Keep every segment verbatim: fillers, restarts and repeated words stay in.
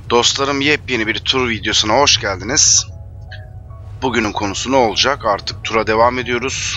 Dostlarım, yepyeni bir tur videosuna hoş geldiniz. Bugünün konusu ne olacak? Artık tura devam ediyoruz.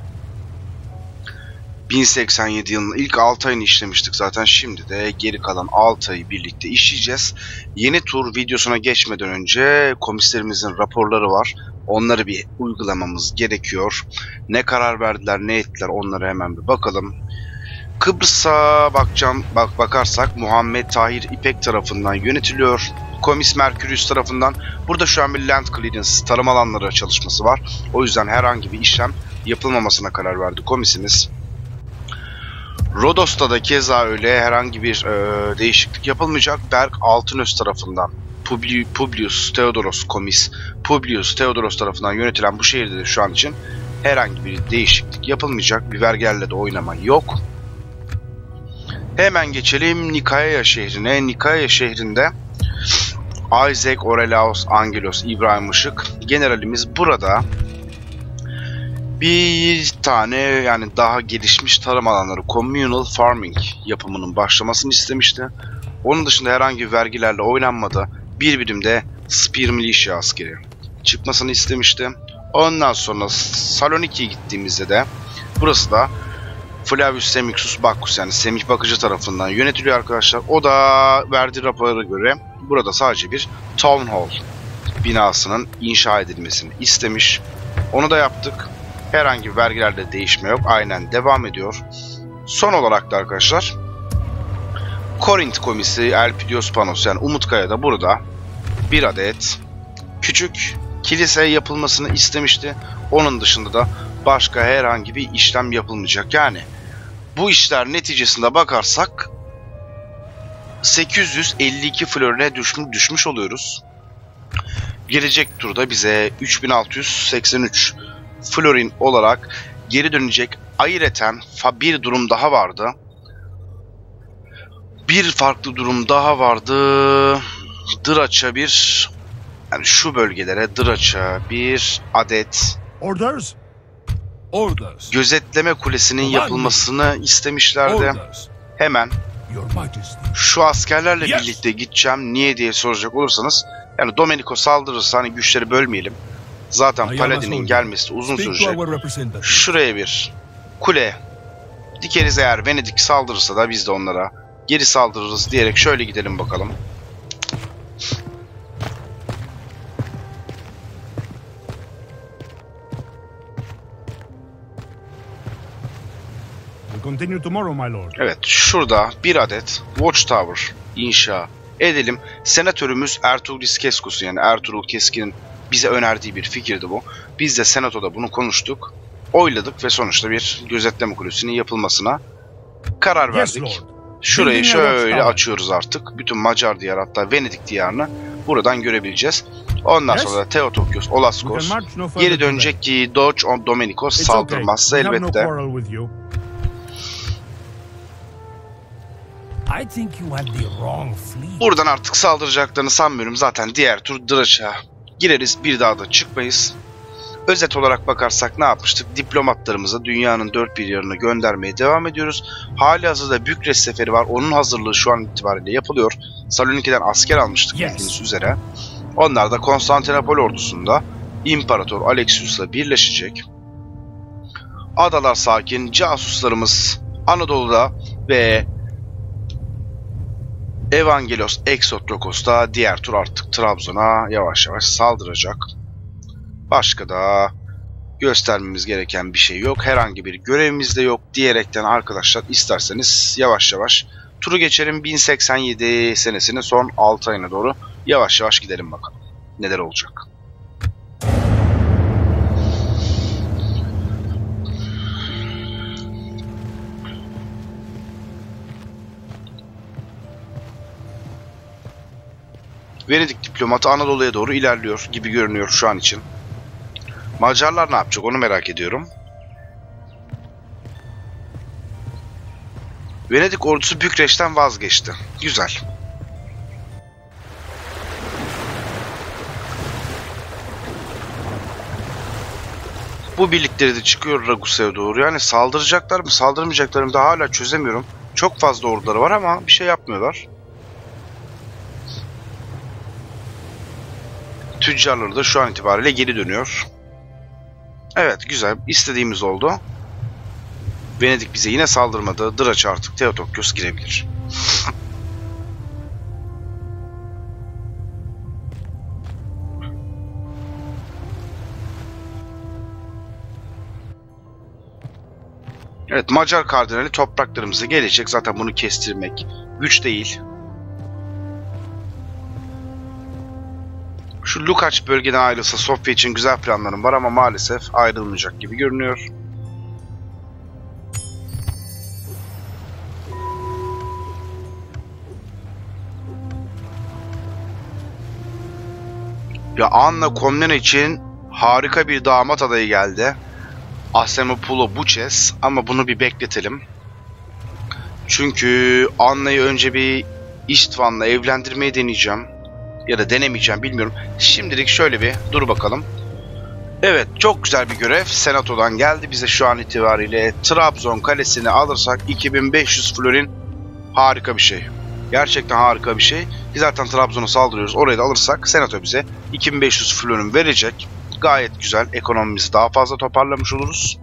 bin seksen yedi yılının ilk altı ayını işlemiştik zaten. Şimdi de geri kalan altı ayı birlikte işleyeceğiz. Yeni tur videosuna geçmeden önce komislerimizin raporları var. Onları bir uygulamamız gerekiyor. Ne karar verdiler, ne ettiler, onlara hemen bir bakalım. Kıbrıs'a bakacağım, bak bakarsak Muhammed Tahir İpek tarafından yönetiliyor. Komis Merkurius tarafından. Burada şu an bir land clearance, tarım alanları çalışması var. O yüzden herhangi bir işlem yapılmamasına karar verdi komisimiz. Rodos'ta da keza öyle, herhangi bir e, değişiklik yapılmayacak. Berk Altınöz tarafından, Publi, Publius Theodoros Komis, Publius Theodoros tarafından yönetilen bu şehirde de şu an için herhangi bir değişiklik yapılmayacak. Bir vergilerle de oynama yok. Hemen geçelim Nikaya şehrine. Nikaya şehrinde Isaac Aurelius Angelos İbrahim Işık generalimiz burada bir tane, yani daha gelişmiş tarım alanları, communal farming yapımının başlamasını istemişti. Onun dışında herhangi bir vergilerle oynanmadı. Bir birimde Spear Militia askeri çıkmasını istemişti. Ondan sonra Saloniki'ye gittiğimizde de burası da Flavius Semixus Bacchus, yani Semih Bakıcı tarafından yönetiliyor arkadaşlar. O da verdiği rapora göre burada sadece bir Town Hall binasının inşa edilmesini istemiş. Onu da yaptık. Herhangi bir vergilerde değişme yok. Aynen devam ediyor. Son olarak da arkadaşlar Korint komisi Elpidios Panos, yani Umutkaya da burada bir adet küçük kilise yapılmasını istemişti. Onun dışında da başka herhangi bir işlem yapılmayacak. Yani bu işler neticesinde bakarsak sekiz yüz elli iki florine düşmüş, düşmüş oluyoruz. Gelecek turda bize üç bin altı yüz seksen üç florin olarak geri dönecek. Ayrıca bir durum daha vardı. Bir farklı durum daha vardı. Draç'a bir, yani şu bölgelere Draç'a bir adet Orders. Orders. gözetleme kulesinin yapılmasını istemişlerdi. Hemen şu askerlerle yes. birlikte gideceğim. Niye diye soracak olursanız, yani Domenico saldırırsa hani güçleri bölmeyelim. Zaten Paladin'in gelmesi uzun sürecek. Şuraya bir kule dikeriz, eğer Venedik saldırırsa da biz de onlara geri saldırırız diyerek şöyle gidelim bakalım. Evet, şurada bir adet Watchtower inşa edelim. Senatörümüz Ertuğrul Keskos'u, yani Ertuğrul Keskin'in bize önerdiği bir fikirdi bu. Biz de Senato'da bunu konuştuk, oyladık ve sonuçta bir gözetleme kulesinin yapılmasına karar verdik. Şurayı şöyle açıyoruz artık. Bütün Macar diyarı, hatta Venedik diyarını buradan görebileceğiz. Ondan sonra da Theotokos, Olaskos geri dönecek ki Doge Domenikos saldırmazsa elbette. Buradan artık saldıracaklarını sanmıyorum. Zaten diğer tur Draç'a gireriz, bir daha da çıkmayız. Özet olarak bakarsak ne yapmıştık? Diplomatlarımızı dünyanın dört bir yanına göndermeye devam ediyoruz. Halihazırda Bükreş seferi var. Onun hazırlığı şu an itibariyle yapılıyor. Saloniki'den asker almıştık yes. bildiğiniz üzere. Onlar da Konstantinopol ordusunda İmparator Alexius'la birleşecek. Adalar sakin. Casuslarımız Anadolu'da ve Evangelos Exotrokos da diğer tur artık Trabzon'a yavaş yavaş saldıracak. Başka da göstermemiz gereken bir şey yok. Herhangi bir görevimiz de yok diyerekten arkadaşlar isterseniz yavaş yavaş turu geçelim. bin seksen yedi senesinin son altı ayına doğru yavaş yavaş gidelim bakalım neler olacak. Venedik diplomatı Anadolu'ya doğru ilerliyor gibi görünüyor şu an için. Macarlar ne yapacak onu merak ediyorum. Venedik ordusu Bükreş'ten vazgeçti. Güzel. Bu birlikleri de çıkıyor Ragusa'ya doğru. Yani saldıracaklar mı, saldırmayacaklar mı da hala çözemiyorum. Çok fazla orduları var ama bir şey yapmıyorlar. tüccarları da şu an itibariyle geri dönüyor. Evet, güzel. İstediğimiz oldu. Venedik bize yine saldırmadı. Draç artık Theotokos girebilir. Evet, Macar kardinali topraklarımıza gelecek. Zaten bunu kestirmek güç değil. Şu Lukaç bölgeden ayrılsa Sofya için güzel planlarım var ama maalesef ayrılmayacak gibi görünüyor. Ya Anna Komnene için harika bir damat adayı geldi. Asemopulo Buches, ama bunu bir bekletelim. Çünkü Anna'yı önce bir İstvan'la evlendirmeyi deneyeceğim. Ya da denemeyeceğim, bilmiyorum. Şimdilik şöyle bir dur bakalım. Evet, çok güzel bir görev. Senato'dan geldi bize şu an itibariyle. Trabzon kalesini alırsak iki bin beş yüz florin, harika bir şey. Gerçekten harika bir şey. Ki zaten Trabzon'a saldırıyoruz. Orayı da alırsak Senato bize iki bin beş yüz florin verecek. Gayet güzel. Ekonomimizi daha fazla toparlamış oluruz.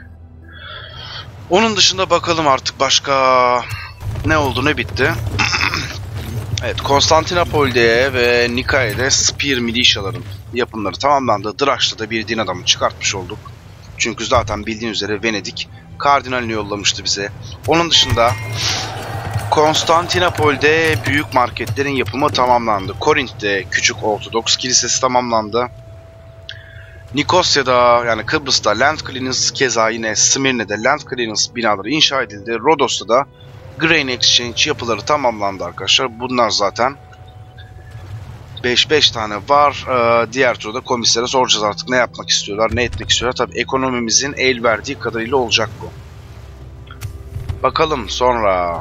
Onun dışında bakalım artık başka ne oldu ne bitti. Evet, Konstantinopol'de ve Nikaia'da Spear milişyaların yapımları tamamlandı. Draç'ta da bir din adamı çıkartmış olduk. Çünkü zaten bildiğin üzere Venedik kardinalini yollamıştı bize. Onun dışında Konstantinopol'de büyük marketlerin yapımı tamamlandı. Korint'te küçük Ortodoks kilisesi tamamlandı. Nikosya'da, yani Kıbrıs'ta Land Clearance, keza yine Smirne'de Land Clearance binaları inşa edildi. Rodos'ta da Grain Exchange yapıları tamamlandı arkadaşlar. Bunlar zaten beş beş tane var. Ee, diğer turda komislere soracağız artık ne yapmak istiyorlar, ne etmek istiyorlar. Tabii ekonomimizin el verdiği kadarıyla olacak bu. Bakalım sonra.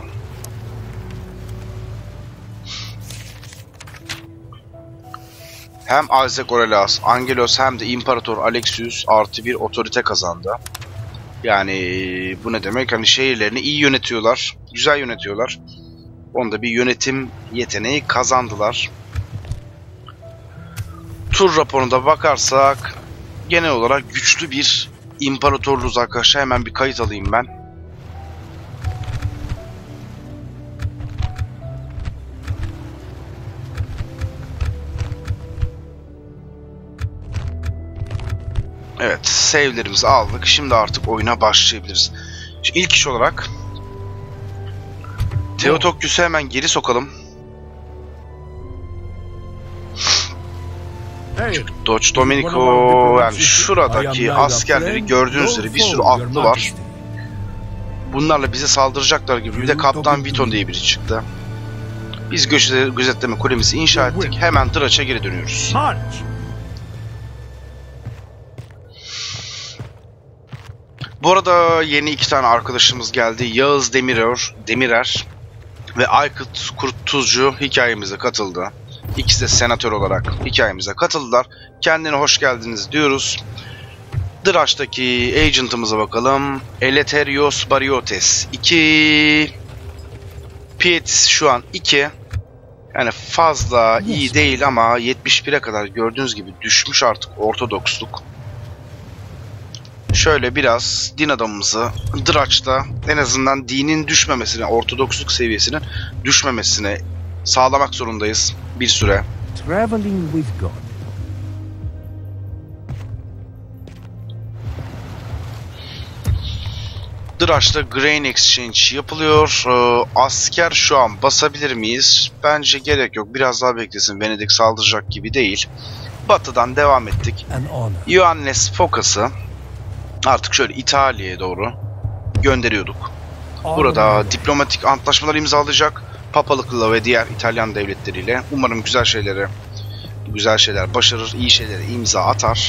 Hem Isaac Aurelius, Angelos hem de İmparator Alexius artı bir otorite kazandı. Yani bu ne demek? Hani şehirlerini iyi yönetiyorlar, güzel yönetiyorlar. Onda bir yönetim yeteneği kazandılar. Tur raporuna bakarsak genel olarak güçlü bir imparatorluğuz arkadaşlar. Hemen bir kayıt alayım ben. Evet, save'lerimizi aldık. Şimdi artık oyuna başlayabiliriz. Şimdi ilk iş olarak Theotokos'u hemen geri sokalım. Doç Domenico, yani şuradaki askerleri gördüğünüz üzere bir sürü atlı var. Bunlarla bize saldıracaklar gibi. Bir de Kaptan Viton diye biri çıktı. Biz gözetleme kulemizi inşa ettik. Hemen Draç'a geri dönüyoruz. Bu arada yeni iki tane arkadaşımız geldi. Yağız Demirer, Demirer ve Aykut Kurtuzcu hikayemize katıldı. İkisi de senatör olarak hikayemize katıldılar. Kendine hoş geldiniz diyoruz. Draç'taki agent'ımıza bakalım. Eleftherios Bariotes iki. Pietis şu an iki. Yani fazla iyi değil ama yetmiş bire kadar gördüğünüz gibi düşmüş artık Ortodoksluk. Şöyle biraz din adamımızı Draç'ta en azından dinin düşmemesine, Ortodoksluk seviyesinin düşmemesine sağlamak zorundayız bir süre. Traveling with God. Draç'ta Grain Exchange yapılıyor. Ee, asker şu an basabilir miyiz? Bence gerek yok. Biraz daha beklesin. Venedik saldıracak gibi değil. Batı'dan devam ettik. Ioannes Phocas'ı artık şöyle İtalya'ya doğru gönderiyorduk. Burada diplomatik antlaşmalar imzalayacak. Papalıkla ve diğer İtalyan devletleriyle. Umarım güzel şeyleri, güzel şeyler başarır, iyi şeylere imza atar.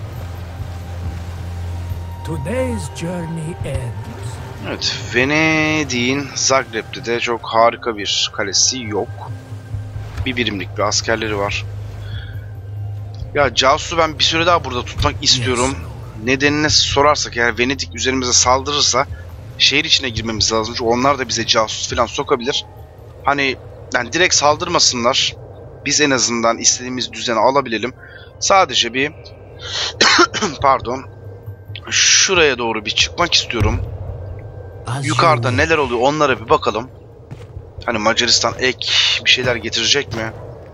Today's journey ends. Evet, Venedik'in Zagreb'de de çok harika bir kalesi yok. Bir birimlik bir askerleri var. Ya Casus'u ben bir süre daha burada tutmak istiyorum. Nedenini sorarsak, eğer Venedik üzerimize saldırırsa şehir içine girmemiz lazım. Çünkü onlar da bize casus falan sokabilir. Hani yani direkt saldırmasınlar. biz en azından istediğimiz düzeni alabilelim. Sadece bir pardon, şuraya doğru bir çıkmak istiyorum. Yukarıda neler oluyor onlara bir bakalım. Hani Macaristan ek bir şeyler getirecek mi?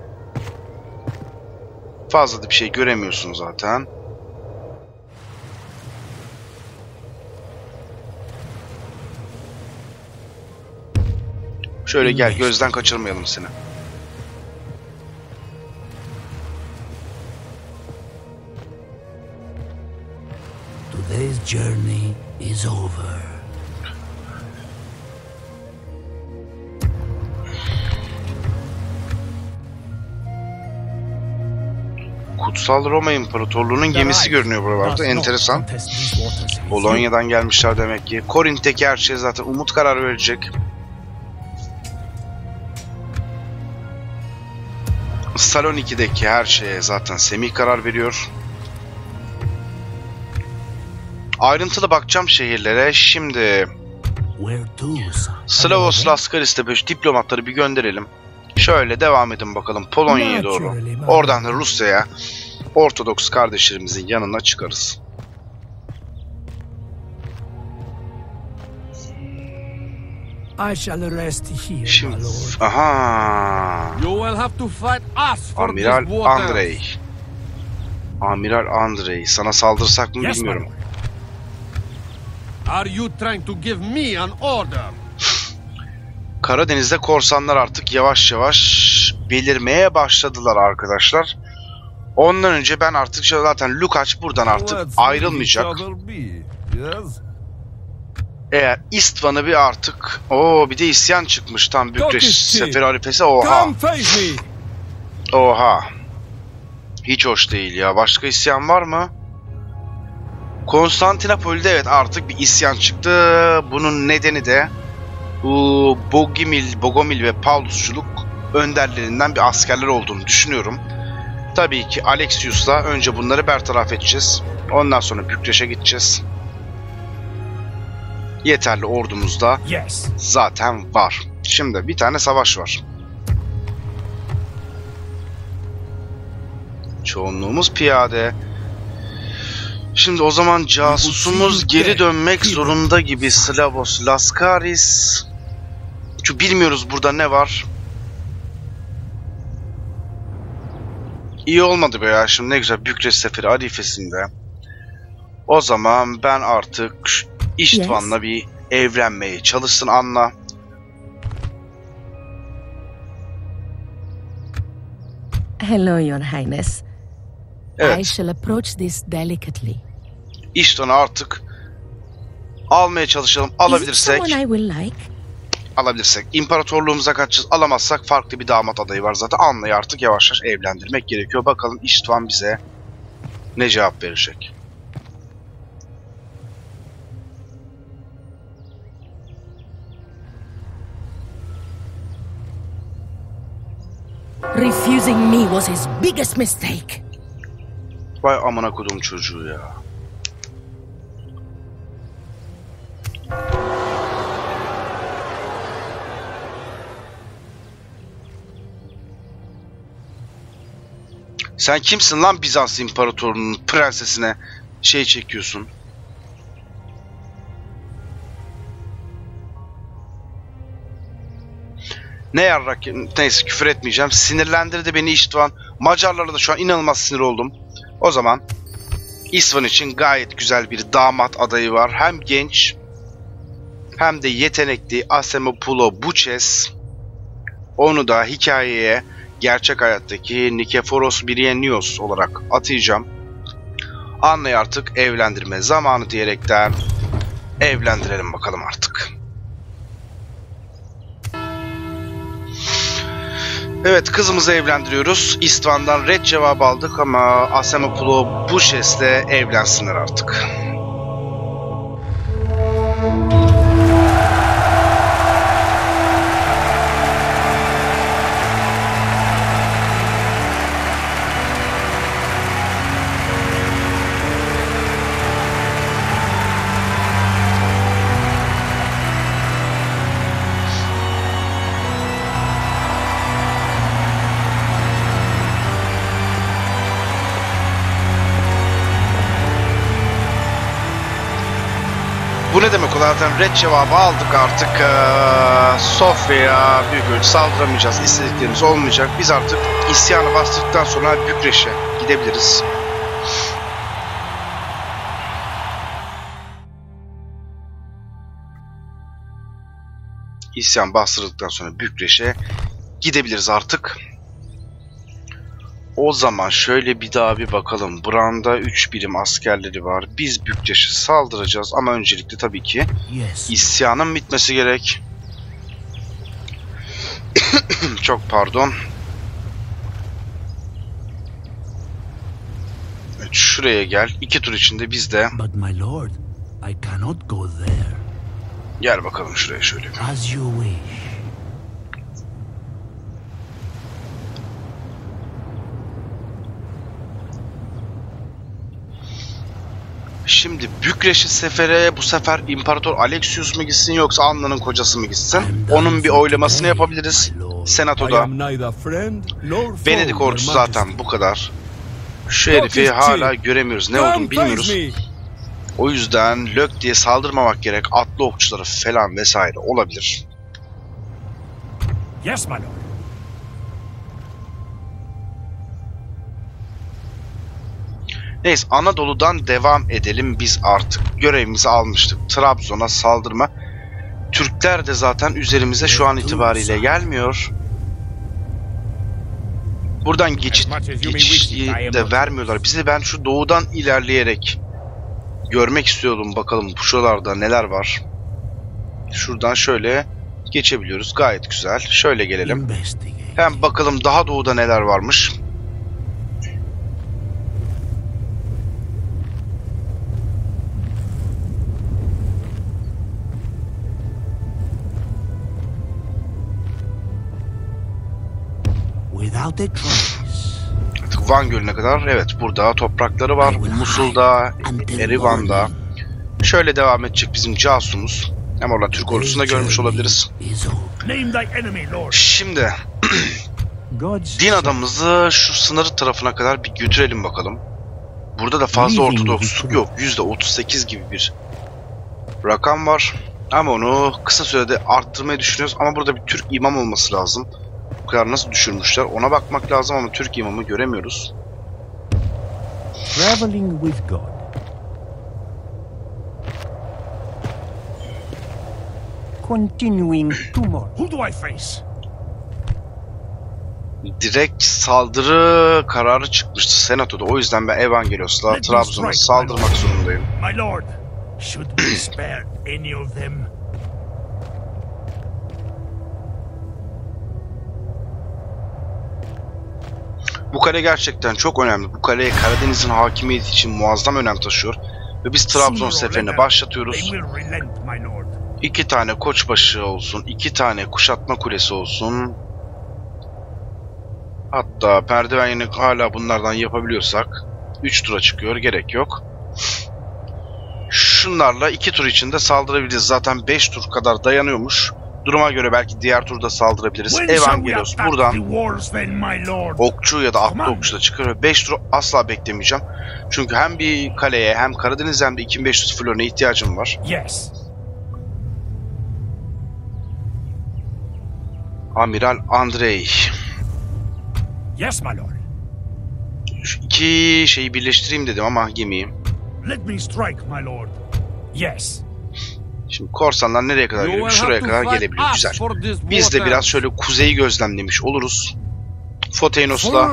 Fazla da bir şey göremiyorsun zaten. Şöyle gel, gözden kaçırmayalım seni. Today's journey is over. Kutsal Roma İmparatorluğu'nun gemisi görünüyor buralarda. Enteresan. Polonya'dan gelmişler demek ki. Korint'teki her şey zaten Umut karar verecek. Saloniki'deki her şeye zaten Semih karar veriyor. Ayrıntılı bakacağım şehirlere. Şimdi Slavos Laskaris'te böyle diplomatları bir gönderelim. Şöyle devam edin bakalım Polonya'ya doğru. Oradan da Rusya'ya, Ortodoks kardeşlerimizin yanına çıkarız. I shall rest here, Şimdi, my lord. aha. You will have to fight us for Amiral this water. Andrei. Amiral Andrei. Sana saldırsak mı Yes, bilmiyorum. my lord. Are you trying to give me an order? Karadeniz'de korsanlar artık yavaş yavaş belirmeye başladılar arkadaşlar. Ondan önce ben artık zaten Lukaç buradan artık Let's ayrılmayacak. leave each other be, yes? Eğer İstvan'ı bir artık... Oo, bir de isyan çıkmış tam Bükreş seferi harifesi. Oha. Come face me. Oha. Hiç hoş değil ya. Başka isyan var mı? Konstantinopol'de evet artık bir isyan çıktı. Bunun nedeni de bu Bogomil, Bogomil ve Paulusçuluk önderlerinden bir askerler olduğunu düşünüyorum. Tabii ki Alexius'la önce bunları bertaraf edeceğiz. Ondan sonra Bükreş'e gideceğiz. Yeterli ordumuz da Yes. zaten var. Şimdi bir tane savaş var. Çoğunluğumuz piyade. Şimdi o zaman casusumuz geri dönmek zorunda gibi. Slavos Laskaris. Çünkü bilmiyoruz burada ne var. İyi olmadı be ya. Şimdi ne güzel Bükreş seferi arifesinde. O zaman ben artık İştvan'la bir evlenmeye çalışsın Anna. Hello, Your Highness. I Evet. shall approach this delicately. İştvan'ı artık almaya çalışalım. Is it Alabilirsek, someone I will like? alabilirsek. İmparatorluğumuza kaçacağız. Alamazsak farklı bir damat adayı var zaten. Anna'yı artık yavaş yavaş evlendirmek gerekiyor. Bakalım İştvan bize ne cevap verecek. Refusing me was his biggest mistake. Vay amına kodum çocuğu ya. Sen kimsin lan Bizans İmparatorluğu'nun prensesine şey çekiyorsun? Ne yarrak, neyse küfür etmeyeceğim. Sinirlendirdi beni İştvan. Macarlara da şu an inanılmaz sinir oldum. O zaman İstvan için gayet güzel bir damat adayı var. Hem genç hem de yetenekli Asemopulo Buches. Onu da hikayeye gerçek hayattaki Nikeforos Biryanios olarak atayacağım. Anna'yı artık evlendirme zamanı diyerekten evlendirelim bakalım artık. Evet, kızımızı evlendiriyoruz. İstvan'dan red cevabı aldık ama Asemopulo Buches'le evlensinler artık. Bu ne demek o zaten red cevabı aldık artık. Ee, Sofya'ya büyük ölçü saldıramayacağız. İstediklerimiz olmayacak. Biz artık isyanı bastıktan sonra Bükreş'e gidebiliriz. İsyan bastırdıktan sonra Bükreş'e gidebiliriz artık. O zaman şöyle bir daha bir bakalım. Brand'a üç birim askerleri var. Biz Bükreş'e saldıracağız ama öncelikle tabii ki isyanın bitmesi gerek. Çok pardon. Evet, şuraya gel. İki tur içinde biz de. But my lord, I cannot go there. Gel bakalım şuraya şöyle. As you wish. Şimdi Bükreş'i sefere bu sefer İmparator Alexius mu gitsin yoksa Anna'nın kocası mı gitsin? Onun bir oylamasını yapabiliriz. Senatoda. Venedik ordusu zaten bu kadar. Şu herifi hala göremiyoruz. Ne olduğunu bilmiyoruz. O yüzden lök diye saldırmamak gerek. Atlı okçuları falan vesaire olabilir. Yes, my lord. Neyse Anadolu'dan devam edelim. Biz artık görevimizi almıştık. Trabzon'a saldırma. Türkler de zaten üzerimize şu an itibariyle gelmiyor. Buradan geçit, geçiş de vermiyorlar bize. Ben şu doğudan ilerleyerek görmek istiyordum. Bakalım şuralarda neler var. Şuradan şöyle geçebiliyoruz. Gayet güzel. Şöyle gelelim. Hem bakalım daha doğuda neler varmış. Without a trace. Artık Van Gölü'ne kadar evet burada toprakları var. Musul'da, Erivan'da. Şöyle devam edecek bizim casusumuz. Hem orada Türk ordusunu da görmüş olabiliriz. Şimdi din adamımızı şu sınırı tarafına kadar bir götürelim bakalım. Burada da fazla ortodoksluk yok. yüzde otuz sekiz gibi bir rakam var. Ama onu kısa sürede arttırmayı düşünüyoruz. Ama burada bir Türk imam olması lazım. Bu kadar nasıl düşürmüşler ona bakmak lazım ama Türk imamı göremiyoruz. Traveling with God. Continuing tomorrow. Who do I face? Direkt saldırı kararı çıkmıştı Senato'da. O yüzden ben Evangelios'la Trabzon'a saldırmak zorundayım. My lord, should we spare any of them? Bu kale gerçekten çok önemli. Bu kaleye Karadeniz'in hakimiyeti için muazzam önem taşıyor. Ve biz Trabzon seferine başlatıyoruz. İki tane koçbaşı olsun, iki tane kuşatma kulesi olsun. Hatta merdiven yine hala bunlardan yapabiliyorsak üç tura çıkıyor, gerek yok. Şunlarla iki tur içinde saldırabiliriz. Zaten beş tur kadar dayanıyormuş. Duruma göre belki diğer turda saldırabiliriz. Evangelios buradan okçu ya da atlı okçu da çıkıyor. beş tur asla beklemeyeceğim. Çünkü hem bir kaleye hem Karadeniz hem de iki bin beş yüz florine ihtiyacım var. Yes. Amiral Andrei. Yes, my lord. Şu iki şeyi birleştireyim dedim ama gemiyi. Let me strike, my lord. Yes. Şimdi korsanlar nereye kadar geliyor? Şuraya kadar gelebiliyor. Güzel. Biz de biraz şöyle kuzeyi gözlemlemiş oluruz. Foteinos'la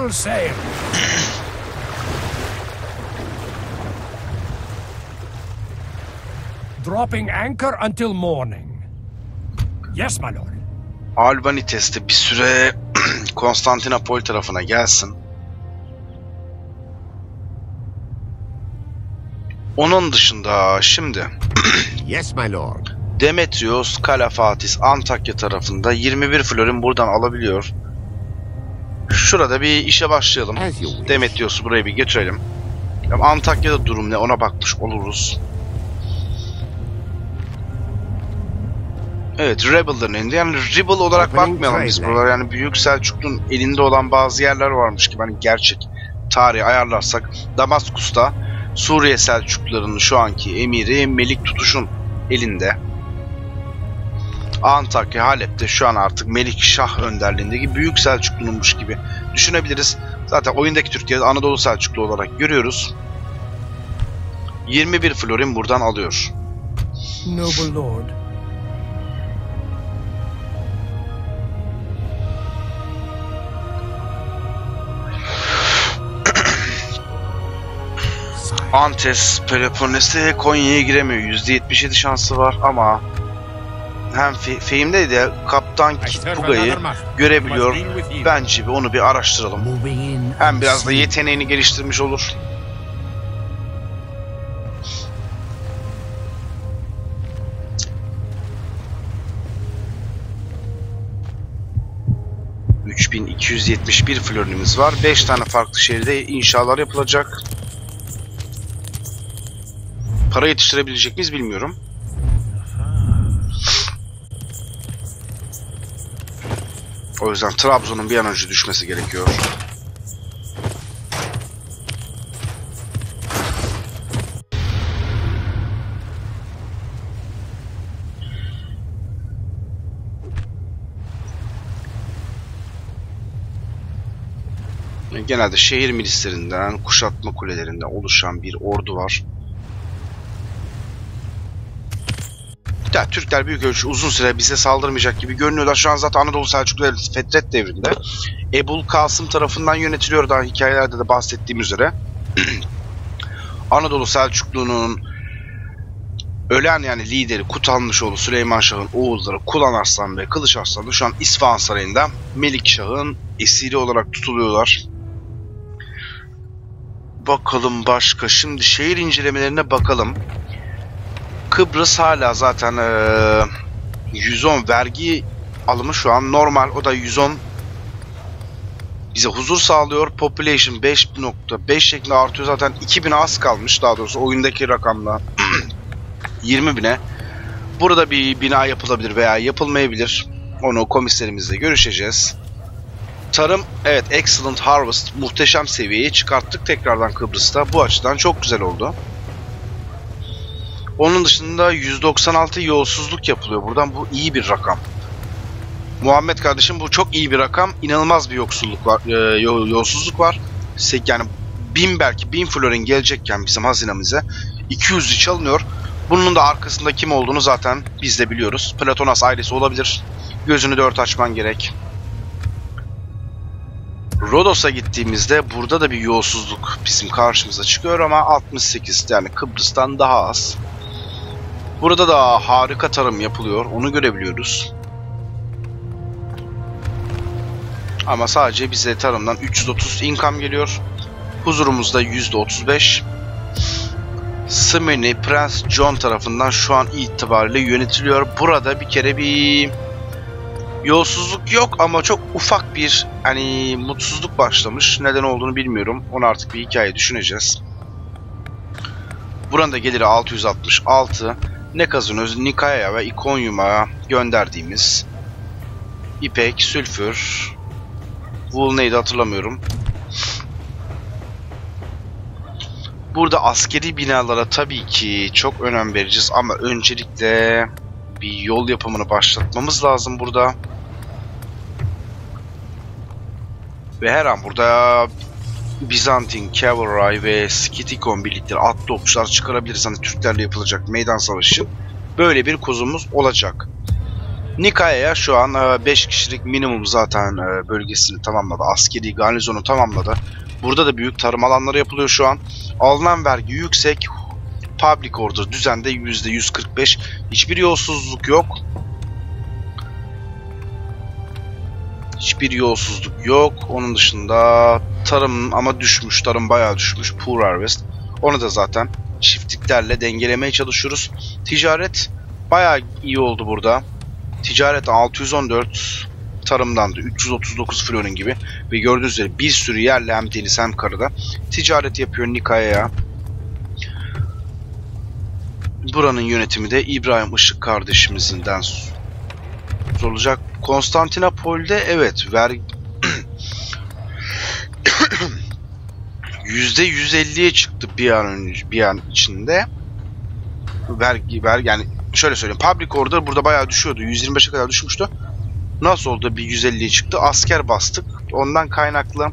dropping anchor until morning. Yes, my lord. Albanites'te bir süre Konstantinopol tarafına gelsin. Onun dışında şimdi Yes, my lord. Demetrios, Kalafatis, Antakya tarafında yirmi bir florin buradan alabiliyor. Şurada bir işe başlayalım. Demetrios'u buraya bir götürelim. Antakya'da durum ne ona bakmış oluruz. Evet, Rebel'ların elinde. Yani Rebel olarak bakmayalım biz buralara. Yani Büyük Selçuklu'nun elinde olan bazı yerler varmış ki hani gerçek tarihi ayarlarsak Damaskus'ta Suriye Selçuklularının şu anki emiri Melik Tutuş'un elinde. Antakya, Halep'te şu an artık Melikşah önderliğindeki Büyük Selçuklu'nunmuş gibi düşünebiliriz. Zaten oyundaki Türkiye'de Anadolu Selçuklu olarak görüyoruz. yirmi bir florin buradan alıyor. Noble lord. Antes, Peloponnes'te Konya'ya giremiyor. yüzde yetmiş yedi şansı var ama hem fe Fehim'deydi ya, Kaptan Kitbuga'yı görebiliyor. Bence bir onu bir araştıralım. Hem biraz da yeteneğini geliştirmiş olur. üç bin iki yüz yetmiş bir florinimiz var. beş tane farklı şehirde inşalar yapılacak. Para yetiştirebilecek miyiz bilmiyorum. O yüzden Trabzon'un bir an önce düşmesi gerekiyor. Genelde şehir milislerinden, kuşatma kulelerinden oluşan bir ordu var. Ya, Türkler büyük ölçü uzun süre bize saldırmayacak gibi görünüyorlar. Şu an zaten Anadolu Selçuklu Devleti Fetret devrinde. Ebul Kasım tarafından yönetiliyor, daha hikayelerde de bahsettiğim üzere. Anadolu Selçuklu'nun ölen yani lideri Kutalmışoğlu Süleyman Şah'ın oğulları Kulan Arslan ve Kılıç Arslan da şu an İsfahan Sarayı'nda Melikşah'ın esiri olarak tutuluyorlar. Bakalım başka. Şimdi şehir incelemelerine bakalım. Kıbrıs hala zaten ee, yüz on vergi alımı şu an normal. O da yüz on bize huzur sağlıyor. Population beş nokta beş şeklinde artıyor. Zaten iki bine az kalmış. Daha doğrusu oyundaki rakamla yirmi bine. Burada bir bina yapılabilir veya yapılmayabilir. Onu komiserimizle görüşeceğiz. Tarım, evet, Excellent Harvest muhteşem seviyeye çıkarttık tekrardan Kıbrıs'ta. Bu açıdan çok güzel oldu. Onun dışında yüz doksan altı yolsuzluk yapılıyor buradan. Bu iyi bir rakam. Muhammed kardeşim, bu çok iyi bir rakam. İnanılmaz bir yoksulluk var, e, yolsuzluk var. Yani bin belki bin florin gelecekken bizim hazinemize iki yüzü çalınıyor. Bunun da arkasında kim olduğunu zaten biz de biliyoruz. Platonas ailesi olabilir. Gözünü dört açman gerek. Rodos'a gittiğimizde burada da bir yolsuzluk bizim karşımıza çıkıyor ama altmış sekiz, yani Kıbrıs'tan daha az. Burada da harika tarım yapılıyor, onu görebiliyoruz. Ama sadece bize tarımdan üç yüz otuz income geliyor. Huzurumuzda yüzde otuz beş. Smyrna Prens John tarafından şu an itibariyle yönetiliyor. Burada bir kere bir yolsuzluk yok ama çok ufak bir hani mutsuzluk başlamış. Neden olduğunu bilmiyorum. Onu artık bir hikaye düşüneceğiz. Buranın da geliri altı yüz altmış altı. Ne kazanıyoruz? Nikaya ve İkonyum'a gönderdiğimiz ipek, sülfür, wool neydi hatırlamıyorum. Burada askeri binalara tabii ki çok önem vereceğiz ama öncelikle bir yol yapımını başlatmamız lazım burada. Ve her an burada Bizantin Cavalry ve Skitikon birlikleri, atlı okçular çıkarabiliriz. Hani Türklerle yapılacak meydan savaşı. Böyle bir kozumuz olacak. Nikaya'ya şu an beş kişilik minimum zaten bölgesini tamamladı. Askeri garnizonu tamamladı. Burada da büyük tarım alanları yapılıyor şu an. Alınan vergi yüksek. Public order düzende yüzde yüz kırk beş. Hiçbir yolsuzluk yok. Hiçbir yolsuzluk yok. Onun dışında tarım ama düşmüş. Tarım bayağı düşmüş. Poor harvest. Onu da zaten çiftliklerle dengelemeye çalışıyoruz. Ticaret bayağı iyi oldu burada. Ticaret altı yüz on dört, tarımdan da üç yüz otuz dokuz florin gibi. Ve gördüğünüz üzere bir sürü yerle hem deniz hem karada ticaret yapıyor Nikaya'ya. Buranın yönetimi de İbrahim Işık kardeşimizinden sorulacak. Konstantinopol'de evet vergi yüzde yüz elliye çıktı bir an önce, bir an içinde. Vergi vergi yani şöyle söyleyeyim. Public order burada bayağı düşüyordu. yüz yirmi beşe kadar düşmüştü. Nasıl oldu bir yüz elliye çıktı. Asker bastık. Ondan kaynaklı.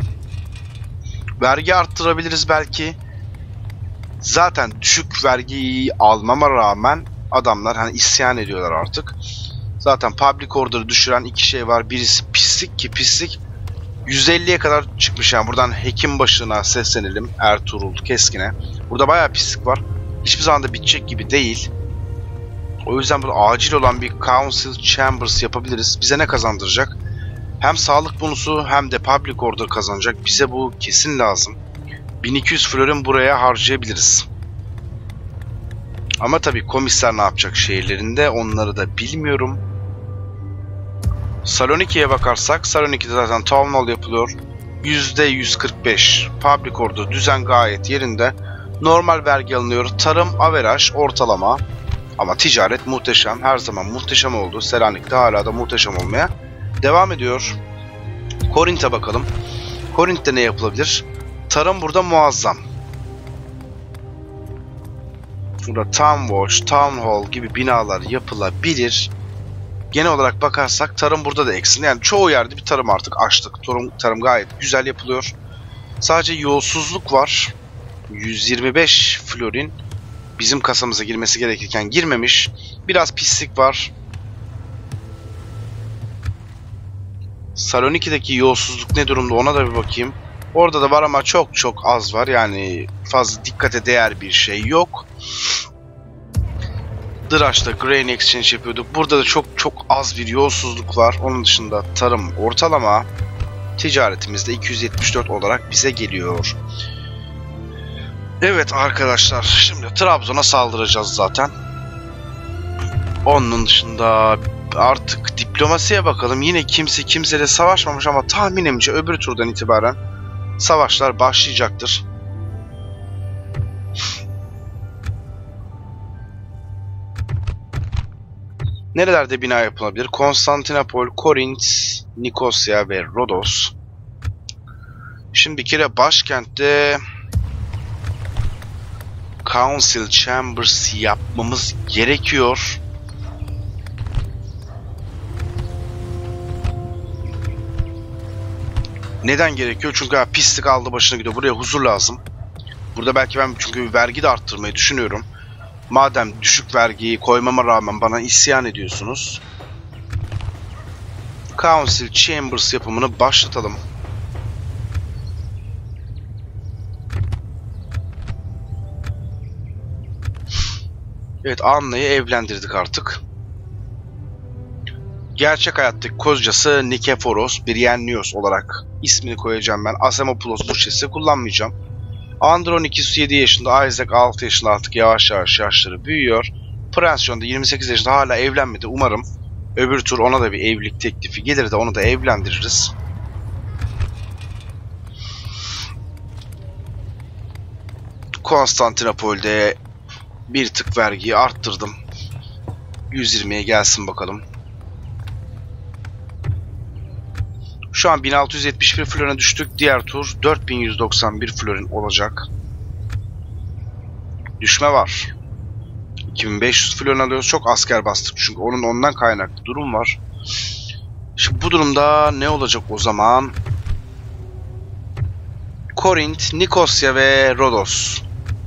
Vergi arttırabiliriz belki. Zaten düşük vergiyi almama rağmen adamlar hani isyan ediyorlar artık. Zaten public order'ı düşüren iki şey var. Birisi pislik ki pislik yüz elliye kadar çıkmış yani. Buradan hekim başına seslenelim. Ertuğrul Keskin'e. Burada bayağı pislik var. Hiçbir zaman da bitecek gibi değil. O yüzden burada acil olan bir Council Chambers yapabiliriz. Bize ne kazandıracak? Hem sağlık bonusu hem de public order kazanacak. Bize bu kesin lazım. bin iki yüz florin buraya harcayabiliriz. Ama tabii komiser ne yapacak şehirlerinde onları da bilmiyorum. Saloniki'ye bakarsak Saloniki'de zaten Town Hall yapılıyor. yüzde yüz kırk beş public order düzen gayet yerinde. Normal vergi alınıyor. Tarım averaj ortalama. Ama ticaret muhteşem. Her zaman muhteşem oldu. Selanik'te hala da muhteşem olmaya devam ediyor. Korint'e bakalım. Korint'te ne yapılabilir? Tarım burada muazzam. Burada Town Watch, Town Hall gibi binalar yapılabilir. Genel olarak bakarsak tarım burada da eksin. Yani çoğu yerde bir tarım artık açtık. Tarım, tarım gayet güzel yapılıyor. Sadece yolsuzluk var. yüz yirmi beş florin bizim kasamıza girmesi gerekirken girmemiş. Biraz pislik var. Saloniki'deki yolsuzluk ne durumda ona da bir bakayım. Orada da var ama çok çok az var. Yani fazla dikkate değer bir şey yok. Dıraş'ta Grain Exchange yapıyorduk. Burada da çok çok az bir yolsuzluk var. Onun dışında tarım ortalama. Ticaretimizde iki yüz yetmiş dört olarak bize geliyor. Evet arkadaşlar. Şimdi Trabzon'a saldıracağız zaten. Onun dışında artık diplomasiye bakalım. Yine kimse kimseyle savaşmamış ama tahminimce öbür turdan itibaren savaşlar başlayacaktır. Nerelerde bina yapılabilir? Konstantinopol, Korint, Nikosya ve Rodos. Şimdi bir kere başkentte Council Chambers yapmamız gerekiyor. Neden gerekiyor? Çünkü ha, pislik aldı başına gidiyor. Buraya huzur lazım. Burada belki ben çünkü vergi de arttırmayı düşünüyorum. Madem düşük vergiyi koymama rağmen bana isyan ediyorsunuz. Council Chambers yapımını başlatalım. Evet, Anna'yı evlendirdik artık. Gerçek hayattaki kocası Nikeforos Briennios olarak ismini koyacağım ben. Asemopoulos Burçesi kullanmayacağım. Andronikos yedi yaşında, Isaac altı yaşında, artık yavaş yavaş yaşları büyüyor. Prens şu anda yirmi sekiz yaşında, hala evlenmedi. Umarım öbür tur ona da bir evlilik teklifi gelir de onu da evlendiririz. Konstantinopol'de bir tık vergiyi arttırdım. yüz yirmiye gelsin bakalım. Şu an bin altı yüz yetmiş bir florine düştük. Diğer tur dört bin yüz doksan bir florin olacak. Düşme var. iki bin beş yüz florin alıyoruz. Çok asker bastık çünkü onun ondan kaynaklı durum var. Şimdi bu durumda ne olacak o zaman? Korint, Nikosya ve Rodos.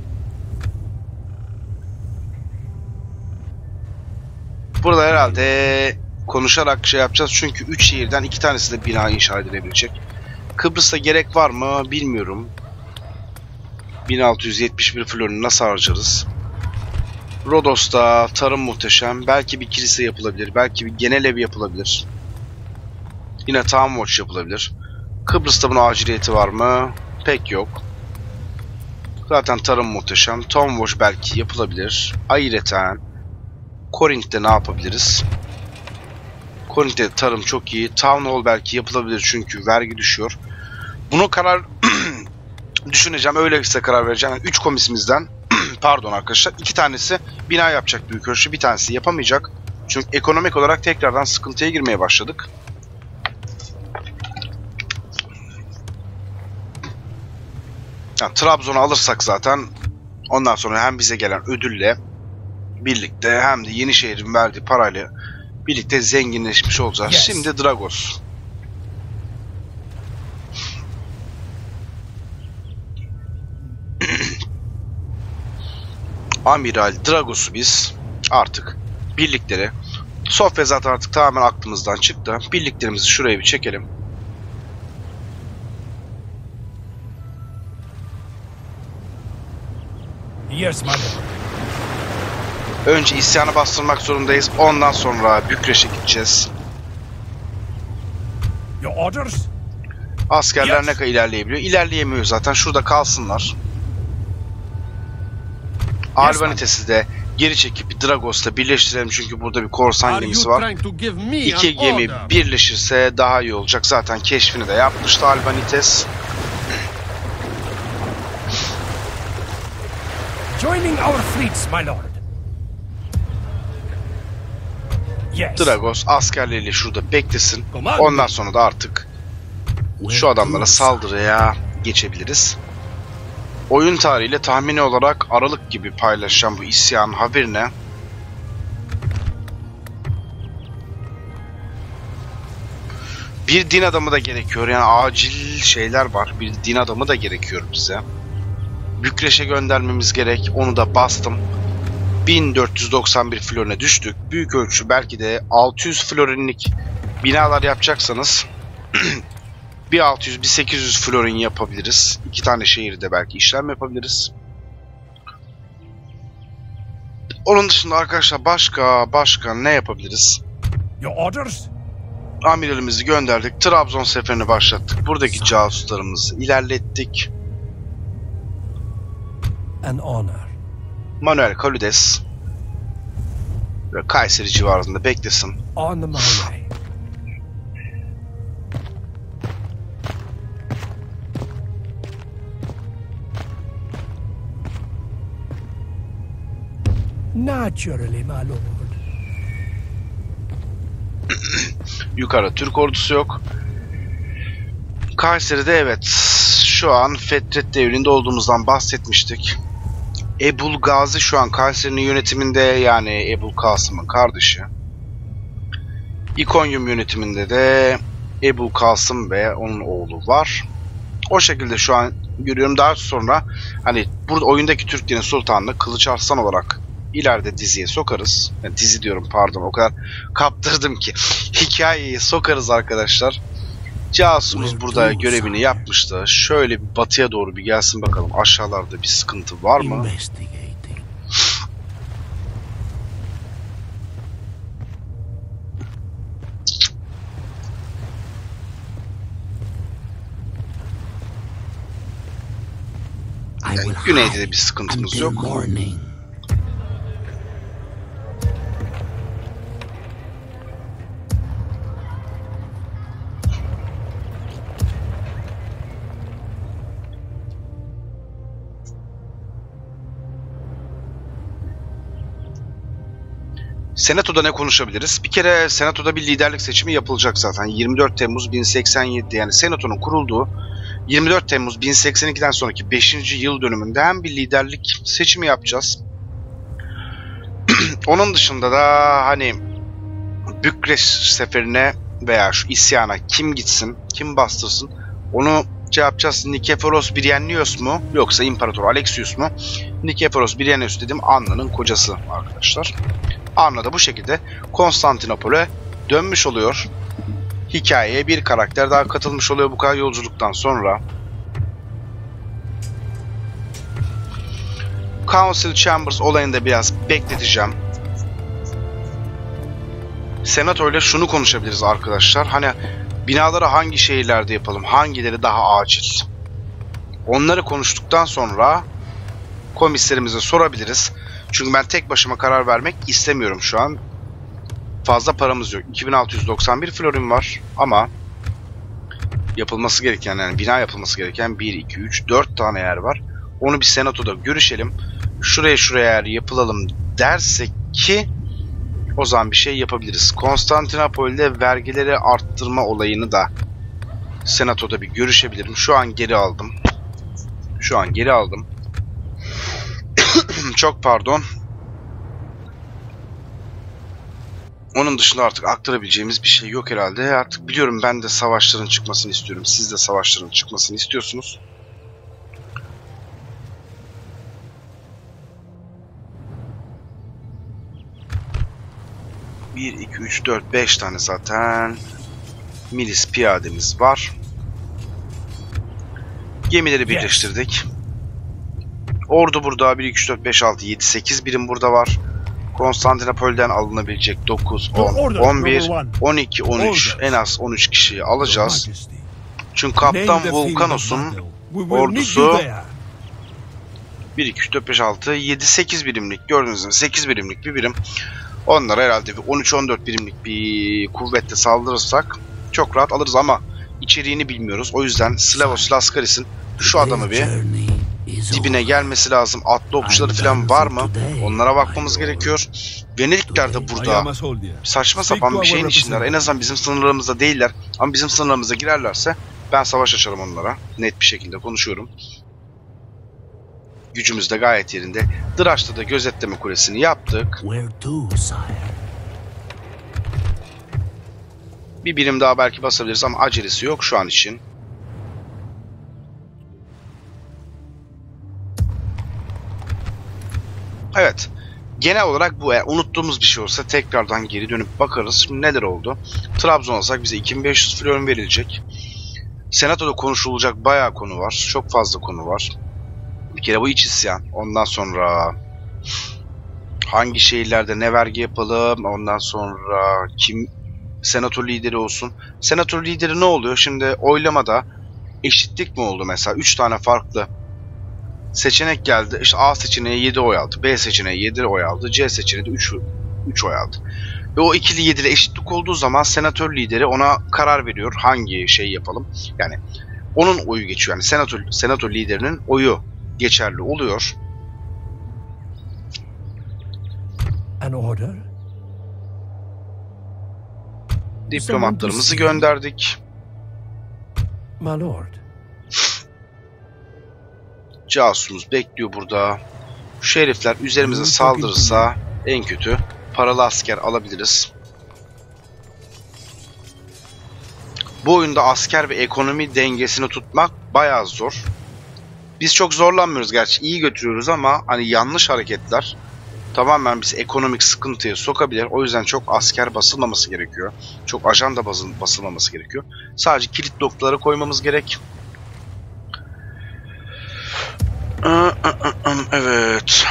Burada herhalde konuşarak şey yapacağız çünkü üç şehirden iki tanesi de bina inşa edilebilecek. Kıbrıs'ta gerek var mı bilmiyorum. bin altı yüz yetmiş bir florini nasıl harcarız? Rodos'ta tarım muhteşem. Belki bir kilise yapılabilir. Belki bir genel ev yapılabilir. Yine Town Watch yapılabilir. Kıbrıs'ta bunun aciliyeti var mı? Pek yok. Zaten tarım muhteşem. Town Watch belki yapılabilir. Ayrıca Korint'te ne yapabiliriz? Korint'te tarım çok iyi. Town Hall belki yapılabilir çünkü vergi düşüyor. Bunu karar düşüneceğim. Öyleyse karar vereceğim. Yani üç komisimizden pardon arkadaşlar, iki tanesi bina yapacak büyük ölçü. Bir tanesi yapamayacak. Çünkü ekonomik olarak tekrardan sıkıntıya girmeye başladık. Yani Trabzon'u alırsak zaten ondan sonra hem bize gelen ödülle birlikte hem de Yenişehir'in verdiği parayla birlikte zenginleşmiş olacağız. Yes. Şimdi Dragos. Amiral Dragos'u biz artık birlikleri, Sofya zaten artık tamamen aklımızdan çıktı. Birliklerimizi şuraya bir çekelim. Yes, my lord. Önce isyanı bastırmak zorundayız. Ondan sonra Bükreş'e gideceğiz. Your orders? Askerler Yes. ne kadar ilerleyebiliyor? İlerleyemiyor zaten. Şurada kalsınlar. Albanites'i de geri çekip Dragos'la birleştirelim çünkü burada bir korsan Are gemisi you var. trying to give me İki an gemi order? birleşirse daha iyi olacak. Zaten keşfini de yapmıştı Albanites. Joining our fleets, my lord. Yes. Dragos askerleriyle şurada beklesin. Command Ondan me. sonra da artık şu adamlara saldırıya geçebiliriz. Oyun tarihiyle tahmini olarak Aralık gibi paylaşacağım bu isyanın haberine. Bir din adamı da gerekiyor. Yani acil şeyler var. Bir din adamı da gerekiyor bize. Bükreş'e göndermemiz gerek. Onu da bastım. bin dört yüz doksan bir florine düştük. Büyük ölçü belki de altı yüz florinlik binalar yapacaksanız bir altı yüz bir sekiz yüz florin yapabiliriz. İki tane şehirde belki işlem yapabiliriz. Onun dışında arkadaşlar başka başka ne yapabiliriz? Your orders? Amiralimizi gönderdik. Trabzon seferini başlattık. Buradaki casuslarımızı ilerlettik. An honor. Manuel Kaludes ve Kayseri civarında beklesin. On my way. Naturally, my lord. Yukarı Türk ordusu yok. Kayseri'de evet şu an Fetret devrinde olduğumuzdan bahsetmiştik. Ebul Gazi şu an Kayseri'nin yönetiminde, yani Ebul Kasım'ın kardeşi. İkonyum yönetiminde de Ebul Kasım ve onun oğlu var. O şekilde şu an görüyorum. Daha sonra hani burada oyundaki Türklerin sultanını Kılıç Arslan olarak ileride diziye sokarız. Yani dizi diyorum pardon, o kadar kaptırdım ki. Hikayeyi sokarız arkadaşlar. Casusumuz burada görevini yapmıştı. Şöyle bir batıya doğru bir gelsin bakalım. Aşağılarda bir sıkıntı var mı? Investigating. I will Güneyde de hide bir sıkıntımız until yok. morning. Senato'da ne konuşabiliriz? Bir kere Senato'da bir liderlik seçimi yapılacak zaten. yirmi dört Temmuz bin seksen yedi, yani Senato'nun kurulduğu yirmi dört Temmuz bin seksen ikiden sonraki beşinci yıl dönümünde hem bir liderlik seçimi yapacağız. Onun dışında da hani Bükreş seferine veya şu isyana kim gitsin, kim bastırsın onu şey yapacağız. Nikeforos Biryanios mu yoksa İmparator Alexius mu? Nikeforos Biryanios dedim, Anna'nın kocası arkadaşlar. Anna da bu şekilde Konstantinopol'e dönmüş oluyor. Hikayeye bir karakter daha katılmış oluyor bu kadar yolculuktan sonra. Council Chambers olayını da biraz bekleteceğim. Senato ile şunu konuşabiliriz arkadaşlar. Hani binaları hangi şehirlerde yapalım? Hangileri daha acil? Onları konuştuktan sonra komiserimize sorabiliriz. Çünkü ben tek başıma karar vermek istemiyorum şu an. Fazla paramız yok. iki bin altı yüz doksan bir florin var ama yapılması gereken, yani bina yapılması gereken bir, iki, üç, dört tane yer var. Onu bir senatoda görüşelim. Şuraya şuraya yer yapılalım dersek ki o zaman bir şey yapabiliriz. Konstantinopol'de vergileri arttırma olayını da senatoda bir görüşebilirim. Şu an geri aldım. Şu an geri aldım. Çok pardon. Onun dışında artık aktarabileceğimiz bir şey yok herhalde. Artık biliyorum, ben de savaşların çıkmasını istiyorum. Siz de savaşların çıkmasını istiyorsunuz. bir, iki, üç, dört, beş tane zaten milis piyademiz var. Gemileri birleştirdik. Ordu burada bir, iki, üç, dört, beş, altı, yedi, sekiz birim burada var. Konstantinopol'den alınabilecek dokuz, on, on bir, on iki, on üç, en az on üç kişiyi alacağız. Çünkü Kaptan Volkanos'un ordusu bir, iki, üç, dört, beş, altı, yedi, sekiz birimlik, gördüğünüz gibi sekiz birimlik bir birim. Onlara herhalde bir on üç on dört birimlik bir kuvvetle saldırırsak çok rahat alırız ama içeriğini bilmiyoruz. O yüzden Slavos Laskaris'in şu adamı bir dibine gelmesi lazım. Atlı okçuları falan var mı? Onlara bakmamız gerekiyor. Venelikler de burada saçma sapan bir şeyin içindeler. En azından bizim sınırlarımızda değiller. Ama bizim sınırlarımıza girerlerse ben savaş açarım onlara. Net bir şekilde konuşuyorum. Gücümüz de gayet yerinde. Dıraç'ta da gözetleme kulesini yaptık. Bir birim daha belki basabiliriz ama acelesi yok şu an için. Evet. Genel olarak bu. Eğer unuttuğumuz bir şey olsa tekrardan geri dönüp bakarız. Şimdi neler oldu? Trabzon alsak bize iki bin beş yüz florin verilecek. Senato'da konuşulacak bayağı konu var. Çok fazla konu var. Bir kere bu iç isyan. Ondan sonra hangi şehirlerde ne vergi yapalım? Ondan sonra kim senato lideri olsun? Senato lideri ne oluyor? Şimdi oylamada eşitlik mi oldu mesela? üç tane farklı seçenek geldi. İşte A seçeneği yedi oy aldı. B seçeneği yedi oy aldı. C seçeneği de üç oy aldı. Ve o ikili yedili eşitlik olduğu zaman senatör lideri ona karar veriyor. Hangi şeyi yapalım? Yani onun oyu geçiyor. Yani senatör, senatör liderinin oyu geçerli oluyor. An order? Diplomatlarımızı gönderdik. My lord. Casusumuz bekliyor burada. Şu herifler üzerimize saldırırsa en kötü paralı asker alabiliriz. Bu oyunda asker ve ekonomi dengesini tutmak bayağı zor. Biz çok zorlanmıyoruz gerçi. İyi götürüyoruz ama hani yanlış hareketler tamamen bizi ekonomik sıkıntıya sokabilir. O yüzden çok asker basılmaması gerekiyor. Çok ajan da basılmaması gerekiyor. Sadece kilit noktaları koymamız gerek. Evet.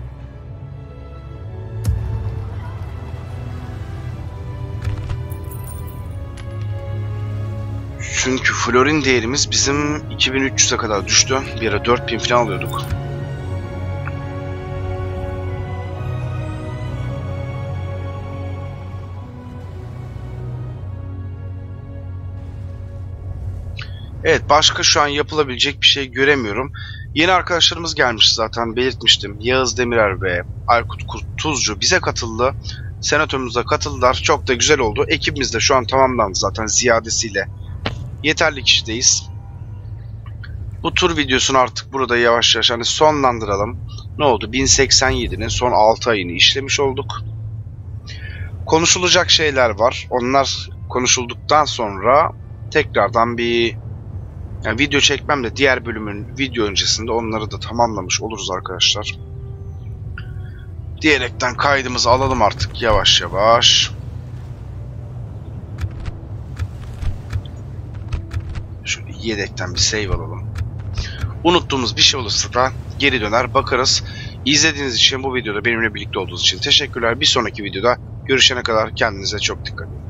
Çünkü florin değerimiz bizim iki bin üç yüze kadar düştü. Bir ara dört bin falan alıyorduk. Evet, başka şu an yapılabilecek bir şey göremiyorum. Yeni arkadaşlarımız gelmiş zaten, belirtmiştim. Yağız Demirer ve Aykut Kurt Tuzcu bize katıldı. Senatomuza katıldılar. Çok da güzel oldu. Ekibimiz de şu an tamamlandı zaten ziyadesiyle. Yeterli kişideyiz. Bu tur videosunu artık burada yavaş yavaş hani sonlandıralım. Ne oldu? bin seksen yedi'nin son altı ayını işlemiş olduk. Konuşulacak şeyler var. Onlar konuşulduktan sonra tekrardan bir yani video çekmem de diğer bölümün video öncesinde onları da tamamlamış oluruz arkadaşlar. Diyerekten kaydımızı alalım artık yavaş yavaş. Şöyle yedekten bir save alalım. Unuttuğumuz bir şey olursa da geri döner bakarız. İzlediğiniz için, bu videoda benimle birlikte olduğunuz için teşekkürler. Bir sonraki videoda görüşene kadar kendinize çok dikkat edin.